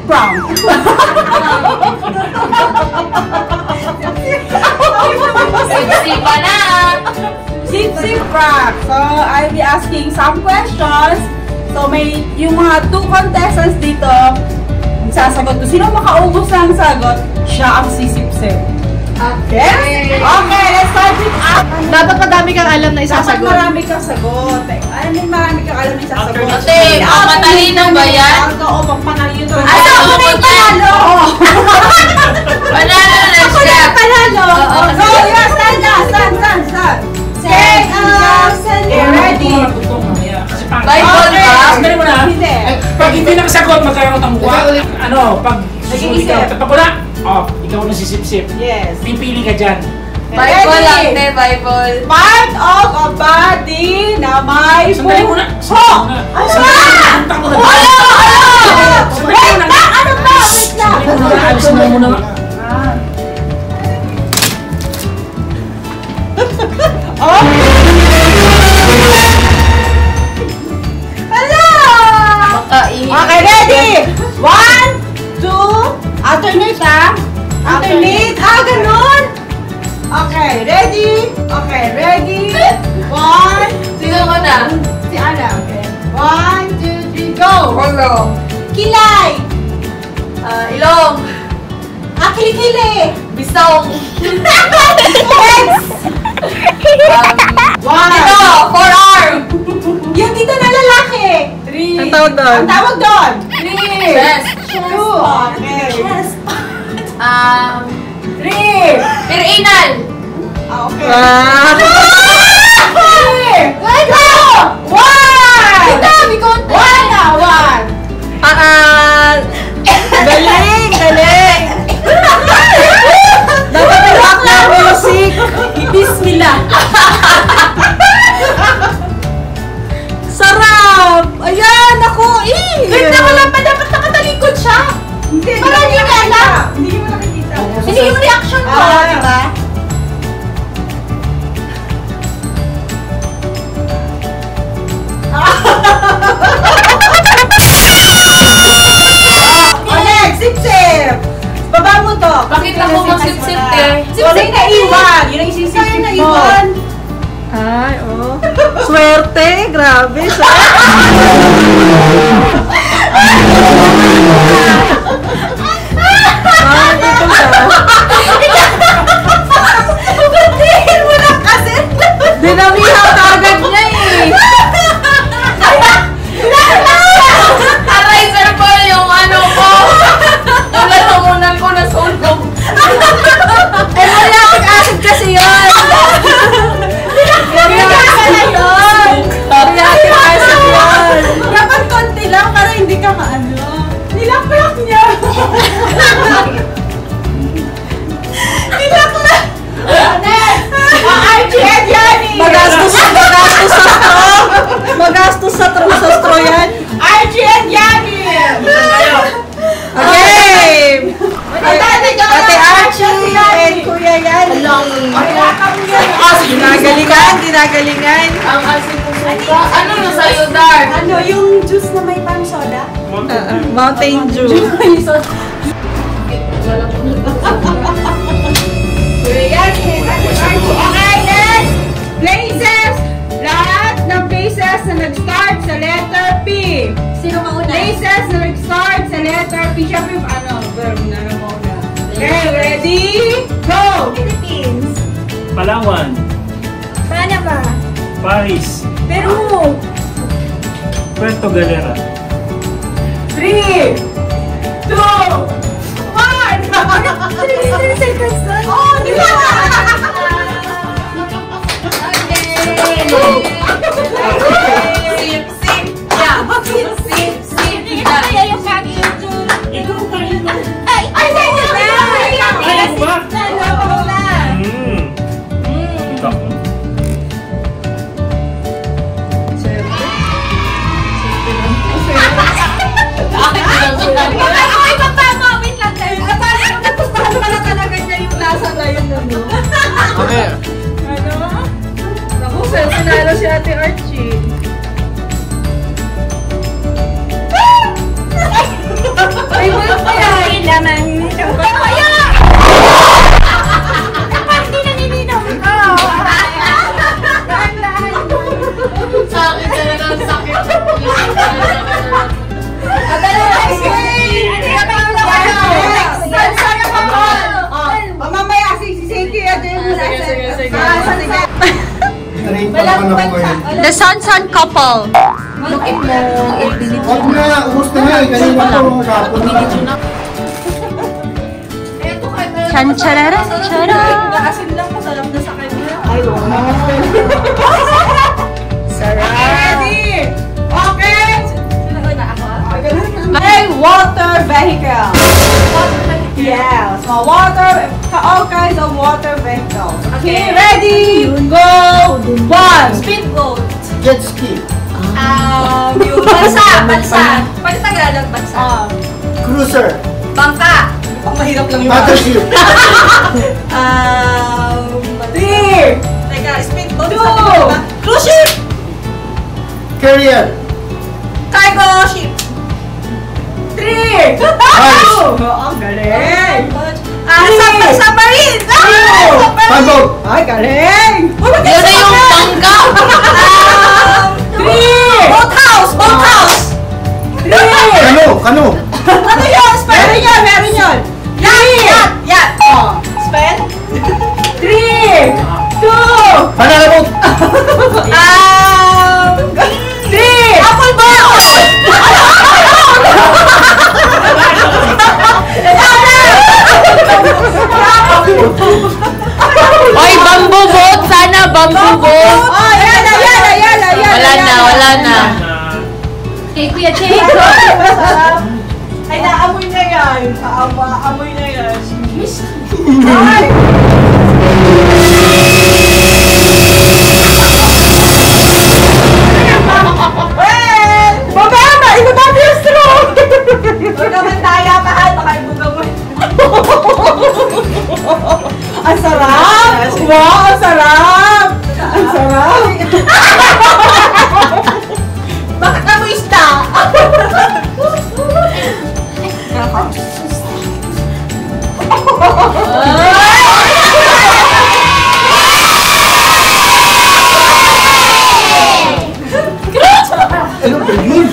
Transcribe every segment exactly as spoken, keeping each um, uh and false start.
prank. Sip-sip pa na! Sip-sip prank. So, I'll be asking some questions. So, may yung mga two contestants dito, sasagot ko. Sino makaubos ng sagot, siya ang sisip-sip. Okay? Okay, let's start with up. Dapat madami kang alam na isasagot. Dapat marami kang sagot. Ay, may marami kang alam na isasagot. Ate, ang matalino ba yan? Oo, magpanalino. Ay, ako na yung panalo! Panalo na Ako na siya! yung panalo! So, yes, stand na, stand, stand, stand. Take up, okay, ready. Bible ba? Sabihin mo na. Hindi. Pag hindi nakasagot, magkakaroon ng mukha. Ano, pag susunod ka, pag wala, oh, ikaw na sisip-sip. Yes. Pipili ka dyan. Bible lang, te, Bible. Part of a body na may Sandali mo na. Ho! Ano ba? Punta ko na. Ano? Ano? Wait na! Ano ba? Wait na! Sandali mo na. Alis mo muna. Oh! Hello! Makaingin. Okay, ready? One, two, alternate ah. Alternate. Ah, ganun. Okay, ready? Okay, ready? One, Sino ko na? si Ana, okay. One, two, three, go! Oro. Kilay! Ah, ilong. Ah, kilikili! Bisong. Legs! Um, One! Dito, forearm. Yung dito na lalaki! Three. Ang tawag doon? Ang tawag doon! Three! Chest. Two! Okay. Um, Three! Pirinal. Ah, okay. Ah! Three! Go! One! Dito, may konti. One na! One! Ah, ah, galing, galing. Dapat may rock na music. Bismillah! Sarap! Ayan, ako, eh! Ganda mo lang pa! Dapat nakatalikod siya! Hindi, Para hindi ka alam. Hindi mo nakikita. Hindi yung reaction ko, Ah, di ba? Oleg, sip-sip! Baba mo to. Bakit ako magsip-sip, te? Sip-sip na iwan. Yun ang isisip mo. Iwan. Ay, oh. Swerte, grabe. Swerte. Ah, dito ba? Gantihin mo lang kasi. Dinamihan ka agad niya eh. Aray, sir Paul, yung ano ko. Yung lalamunan ko na sunog. Eh, muriatic acid kasi yun. Muriatic yun. Muriatic acid yun. Dapat konti lang para hindi ka maano. Nilakpak niya. Nilakpak. Next. Ah, Archie and Yanni. Magastos, magastos sa stro. Magastos sa stro, sa stro yan. Archie and Yanni. Okay. Ate, Ate Archie and Kuya Yanni. Ginagalingan, ginagalingan. Ang asin ko suka. Ano na sa'yo, Dark? Ano, yung juice na may pan soda? Uh, Mountain Dew. Kuya Yanni, Ate Archie. Okay, next. Places. Lahat ng places na nag-start sa letter P. Sino mauna? Places na nag-start sa letter P. Siyempre, ano, verb na na muna. Okay, ready? Go! Philippines. Palawan, Panama. Paris, Peru. Puerto Galera, Three. Two. One. Three seconds na. Oh, di ba? Sip, sip, yeah. Sip, sip, sip, yeah. ikaw tayo na. Ay, ay, ay, ay, ay, Ayaw mo ba? ay. Hmm. Ikaw. Bakit bilang bilang? Ay, papama, wait lang tayo. Parang nagustuhan pala talaga niya yung lasa na yun. Ano? Ano? Naku, sinalo si Ate Archie. Ay, wala The Sun-Sun couple. Bakit mo i-delete Huwag na, ubos na nga. Kanina ko, kapon na. Eto kay Mel. Chan charara, chara. Naasin lang ko, sarap na sa kanya. Ay, wow. Sarap. Ready? Okay! Sino ba na ako? May water vehicle. Yes, so water, all kinds of water vehicles. Okay, ready, go, one. Speedboat. Jet ski. Um, yung bansa, bansa. Pwede Tagalog bansa. Um, Cruiser. Bangka. Pang mahirap lang yung Battleship. Um, Three, Teka, speedboat. two, cruise ship. Carrier. Cargo ship. Three, Ice. two. Ang galing. Ah, sub- submarine. Ah, submarine. Pagod. Ay, galing. Yun na yung bangka. Um, Three, boat house, boat house. three. Kano, kano. Ano yun? Meron yun, meron yun. Yacht, yacht, yacht. Oh. Spell? Three, two, Banana boat. Um, three. apple boat. Oy, bamboo boat. Sana bamboo boat. Oh, yan na, yan na, yan na, yan Wala na, wala na. Okay, Kuya Jake. Ay, naamoy na yan. Aama, amoy na yan. Ay! Well, mababa! Ibaba mo yung straw! Huwag naman tayo, mahal. Baka ibuga mo. Ang sarap! Wow, ang sarap! Ang sarap! Bakit na mo isda? Ano ba yun?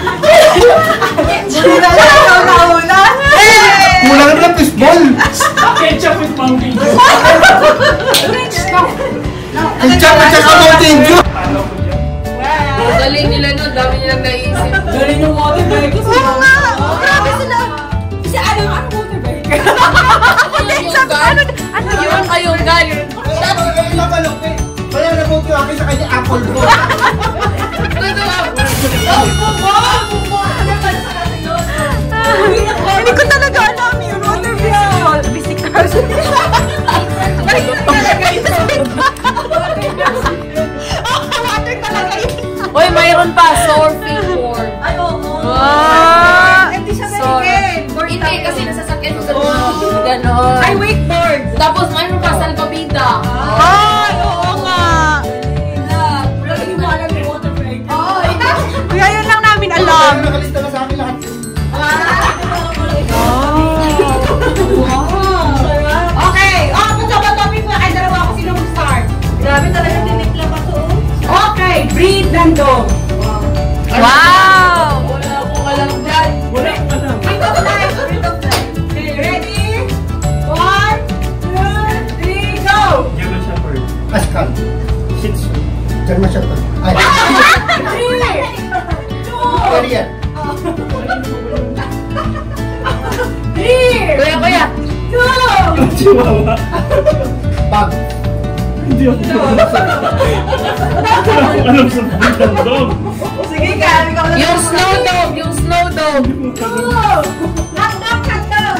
Kulang na fishball. Ketchup with Mountain Dew. Ketchup at saka Mountain Dew. Paano ko dyan? Galing nila no, dami nilang naisip. Galing yung water bike. Oo nga! Grabe sila! Kasi ano, ano water bike? Ano yun? Ayun, galing. Ilang malupit. Wala na boat yung akin sa kanya apple boat. Hindi ko talaga alam yun. Water bike. Bisikas. Water talaga yun. Water talaga yun. Uy, mayroon pa, surfing board. Ay, oo. Ah, Hindi siya Sorry. ganyan. Hindi, kasi nasasakyan mo gano'n. Ganon. Ay, wakeboard. Tapos mayroon pa, salpabida. Ay, oo nga. Wala hindi mo alam yung water bike. Oo, ito. Kuya, yun lang namin alam. Nakalista na sa akin lahat. Okay. Oh, kung sa mga topic mo, ay dalawa ako sino mag-start. Grabe talaga tinipla pa to. Okay, breathe ng dog. Wow! Wala akong alam dyan. Wala ka na. Breathe of life. Breathe of life. Okay, ready? One, two, three, go! German Shepherd. Pascal. Shih Tzu. German Shepherd. Ay. Three, two, Carrier. three, Kuya, kuya. two, Chihuahua. Bag. Hindi ako alam sa alam sa bundang dog. sige ka, ikaw na. Yung snow dog, yung snow dog. Two, hotdog, hotdog.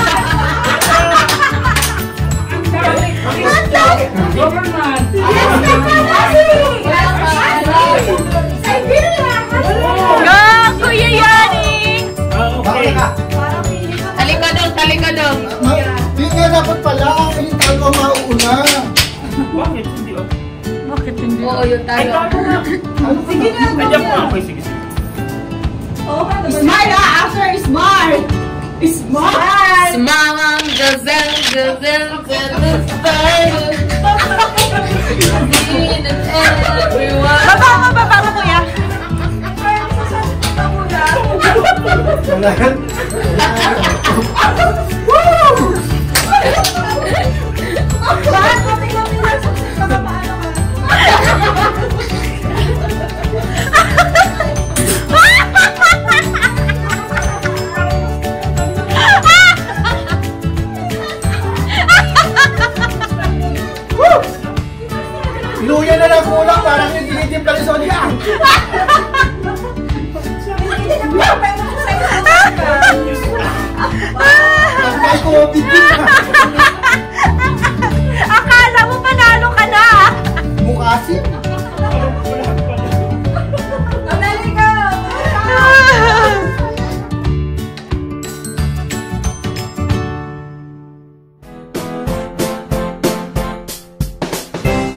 One, Government. Go, Kuya Yani! Ah, Bakit okay. ka? Talikadong, talikadong. Hindi nga dapat pala. Hindi tayo ang mauuna. Bakit? Hindi ako. Bakit hindi? Oo, yun Ay, tayo. tayo nga. sige na. Nandiyan po ako. Sige, sige. Smile ah, after smile. Smile. Sumamang gazelle, gazelle, gazelle, style. Seen it everyone. Baba mo, baba mo, Kuya. Wala yan. Bakit? Konti-konti lang sa paano ka? Sonia!